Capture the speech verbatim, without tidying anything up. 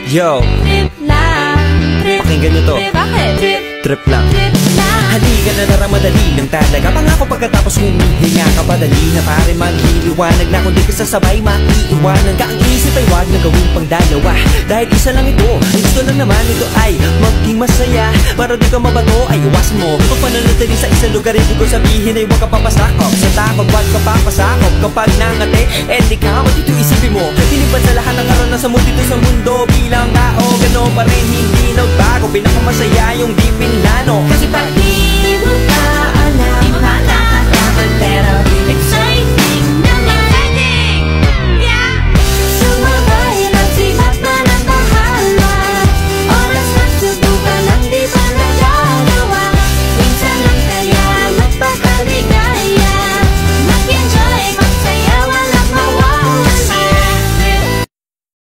Yo, trip lang, trip. pakinggan nyo to. Bakit? Trip, Trip lang. trip lang. Halika na narang madali ng talaga. Pangako pagkatapos humihinga ka padali na pare maghiliwanag na kung di ka sasabay maiiwanan ka. Ang isip ay wag na gawin pang dalawa dahil isa lang ito. Ang gusto lang naman ito ay maging masaya. Para di ka mabato ay iwasan mo pag pananatili sa isang lugar. Hindi ko sabihin ay huwag ka papasakop sa takot, wag ka papasakop. Kapag nangate, eh di ka matito isipin mo. Tinipan sa lahat ng karanasan mo dito sa mundo. Bilang tao, gano'n pa rin hindi nagbago. Pinakamasaya yung di pinlano. Kasi pag